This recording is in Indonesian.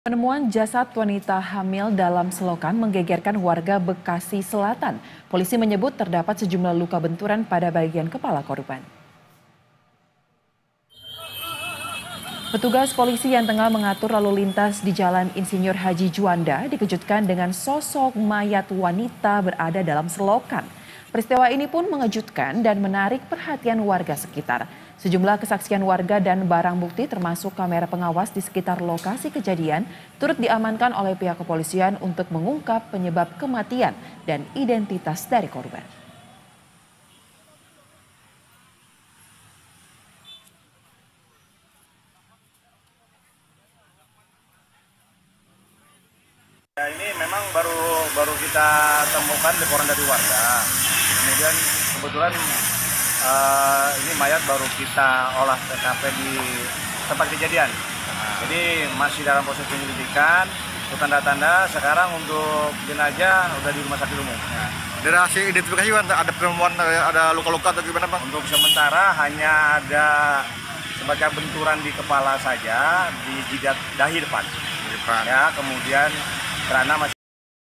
Penemuan jasad wanita hamil dalam selokan menggegerkan warga Bekasi Selatan. Polisi menyebut terdapat sejumlah luka benturan pada bagian kepala korban. Petugas polisi yang tengah mengatur lalu lintas di Jalan Insinyur Haji Juanda dikejutkan dengan sosok mayat wanita berada dalam selokan. Peristiwa ini pun mengejutkan dan menarik perhatian warga sekitar. Sejumlah kesaksian warga dan barang bukti termasuk kamera pengawas di sekitar lokasi kejadian turut diamankan oleh pihak kepolisian untuk mengungkap penyebab kematian dan identitas dari korban. Ya, ini memang baru kita temukan laporan dari warga. Kemudian kebetulan ini mayat baru kita olah TKP di tempat kejadian. Jadi masih dalam proses penyelidikan. Untuk tanda-tanda sekarang untuk jenazah udah di rumah sakit umum. Dari hasil identifikasi ada penemuan ada luka-luka atau gimana, Bang? Untuk sementara hanya ada sebagai benturan di kepala saja di jidat dahi depan. Ya, kemudian karena masih